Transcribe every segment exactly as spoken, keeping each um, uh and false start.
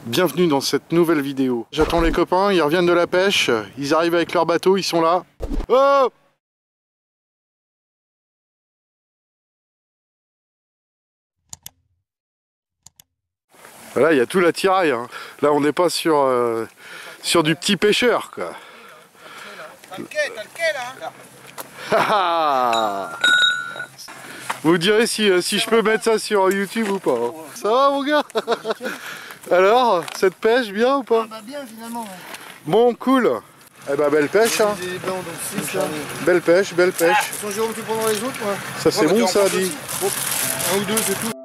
Bienvenue dans cette nouvelle vidéo. J'attends les copains, ils reviennent de la pêche, ils arrivent avec leur bateau, ils sont là. Oh! Voilà, il y a tout l'attirail. Hein. Là, on n'est pas sur, euh, sur du petit pêcheur, quoi. T'as le quai, t'as le quai là. Vous direz si, euh, si je peux mettre ça sur YouTube ou pas. Hein. Ça va, mon gars? Alors, cette pêche, bien ou pas? Ah bah bien, finalement. Ouais. Bon, cool. Eh ben, belle pêche. Hein. Des blancs, donc six, là. Belle pêche, belle pêche. Ah, son Jérôme, tu prends dans les autres, moi. Ça, c'est bon, ça, dit. Bon, un ou deux, c'est tout.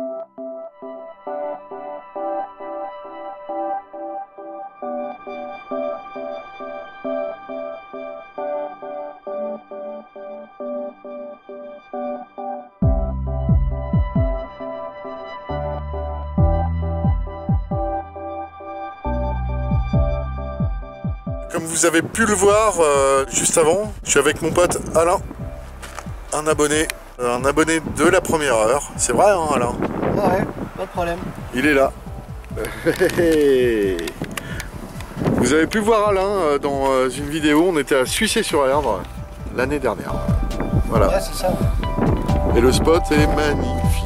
Comme vous avez pu le voir euh, juste avant, je suis avec mon pote Alain, un abonné, un abonné de la première heure. C'est vrai, hein, Alain? Ouais, pas de problème. Il est là. Vous avez pu voir Alain dans une vidéo, on était à Suissé-sur-Erdre l'année dernière. Voilà. Ouais, c'est ça. Et le spot est magnifique.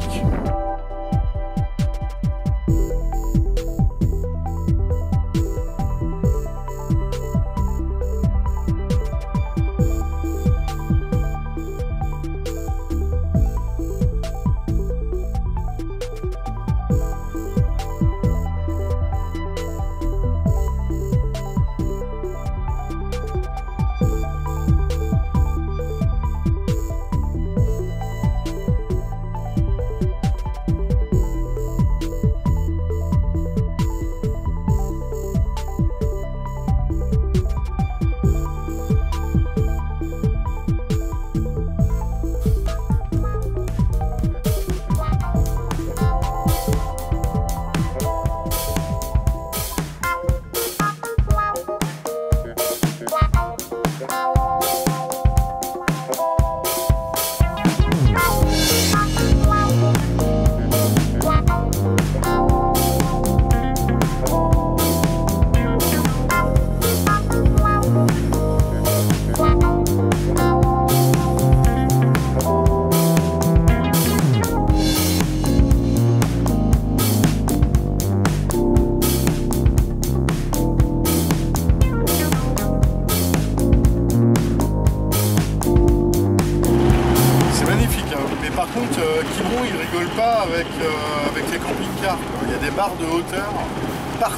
Par contre, euh, Quiberon, il rigole pas avec, euh, avec les camping-cars. Il y a des barres de hauteur partout.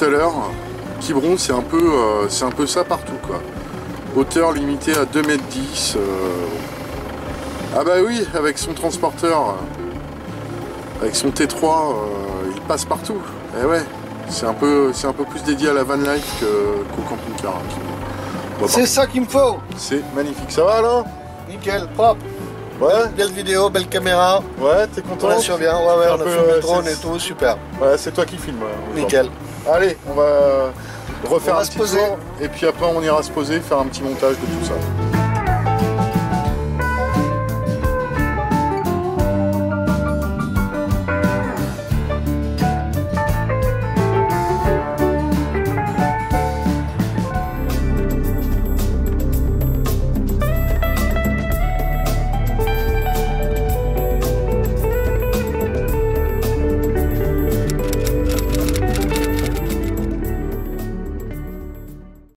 tout à l'heure, Quiberon c'est un, euh, un peu ça partout quoi. Hauteur limitée à deux mètres dix. Euh... Ah bah oui, avec son transporteur, avec son T trois, euh, il passe partout. Et ouais, c'est un peu, c'est un peu plus dédié à la van life qu'au camping-car. Bon, c'est ça qu'il me faut. C'est magnifique. Ça va alors? Nickel, propre. Ouais. Belle vidéo, belle caméra. Ouais, t'es content? On assure bien, ouais, ouais, on a peu, filmé euh, le drone c'est- et tout, super. Ouais, c'est toi qui filmes. Nickel. Allez, on va refaire On va un se petit poser. tour et puis après on ira se poser, faire un petit montage de tout ça.